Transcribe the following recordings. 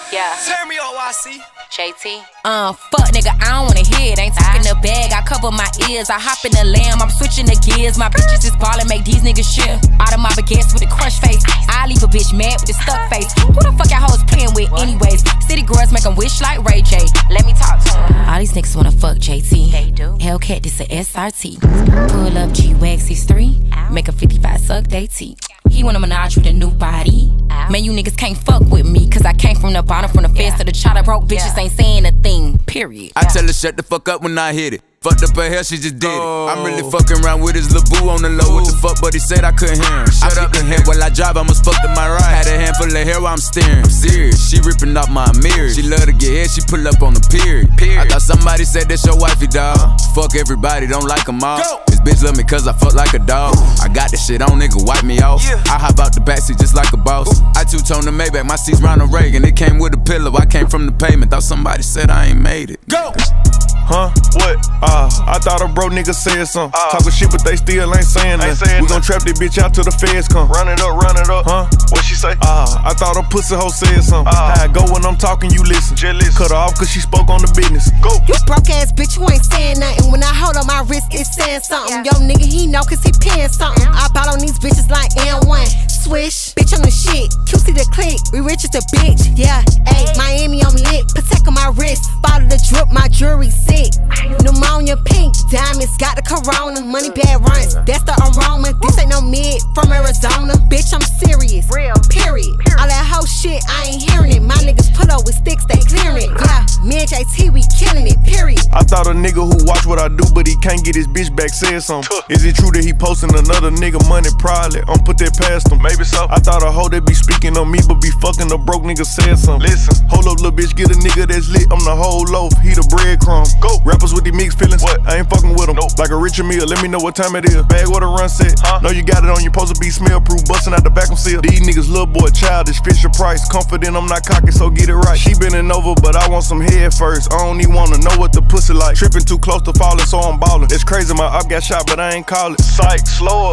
Yeah. Turn me up, YC. JT. Fuck nigga, I don't wanna hear it. Ain't talking the bag, I cover my ears. I hop in the lamb, I'm switching the gears. My bitches is ballin', make these niggas shit. Out of my baguettes with a crush face. I leave a bitch mad with a stuck face. Who the fuck y'all hoes playin' with anyways? City girls make 'em wish like Ray J. Let me talk to him. All these niggas wanna fuck JT. They do. Hellcat, this a SRT. Pull up G-Wags, he's 3. Make a 55 suck they teeth. He wanna menage with a new body. Man, you niggas can't fuck with me, cause I came from the bottom, from the fence to the chopper. Broke bitches ain't saying a thing, period. I tell her shut the fuck up when I hit it. Fucked up her hair, she just did it. I'm really fucking around with his lil' boo on the low. What the fuck, but he said I couldn't hear him. Shut up and head while I drive, I must fuck to my right. Had a handful of hair while I'm steering. I'm serious, she ripping off my mirror. She love to get hit, she pull up on the period. I thought somebody said that's your wifey, dawg. Fuck everybody, don't like them all. This bitch love me cause I fuck like a dog. I got this shit on, nigga, wipe me off. I hop out the backseat just like a boss. I two-tone the Maybach, my seat's Ronald Reagan. It came with a pillow, I came from the pavement. Thought somebody said I ain't made it. Go! Huh? What? I thought a bro nigga said something. Talking shit, but they still ain't saying nothing. We gon' trap this bitch out till the feds come. Run it up, huh? What she say? I thought a pussy hoe said something. How I go when I'm talking, you listen. Cut her off cause she spoke on the business. Go! You broke ass bitch, you ain't saying nothing. When I hold on my wrist, it's saying something. Yo nigga, he know cause he paying something. I bought on these bitches like N1. Swish, bitch on the shit. QC the click, we rich as a bitch. Yeah, ayy, Miami, I'm lit. Protect on my wrist. Bottle the drip, my jewelry sick. Pneumonia pink, diamonds, got the corona. Moneybagg runs, that's the aroma. This ain't no mid from Arizona. Bitch, I'm serious, real, period. All that hoe shit, I ain't hearing it. My niggas put up with sticks, they clearing it. Yeah, me and JT, we killing it, period. I thought a nigga who watch what I do, but he can't get his bitch back said something. Is it true that he posting another nigga money? Probably, put that past him. Maybe so. I thought a hoe that be speaking on me, but be fucking a broke nigga said something. Listen, hold up, little bitch, get a nigga that's lit. I'm the whole loaf, he the breadcrumb. Go. Rappers with these mixed feelings, what? I ain't fucking with them. Nope. Like a Richard Mille, let me know what time it is. Bag what a run set. Know you got it on, you supposed to be smell proof, busting out the vacuum seal. These niggas little boy, childish, Fisher Price. Confident, I'm not cocky, so get it right. She bending over, but I want some head first. I don't even wanna know what the pussy like. Tripping too close to falling, so I'm ballin'. It's crazy, my up got shot, but I ain't call it. Psych, slow up.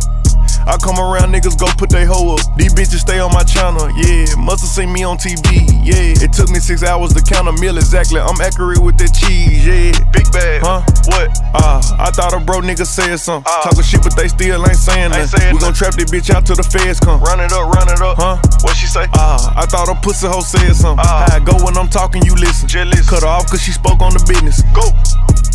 I come around, niggas go put they hoe up. These bitches stay on my channel, yeah. Musta seen me on TV, yeah. It took me 6 hours to count a meal exactly. I'm accurate with that cheese, yeah. Big bag, huh? What? I thought a bro nigga said something. Talking shit, but they still ain't saying nothing. We gon' trap this bitch out till the feds come. Run it up, huh? What she say? I thought a pussy hoe said something. How I go when I'm talking, you listen. Cut her off cause she spoke on the business. Go!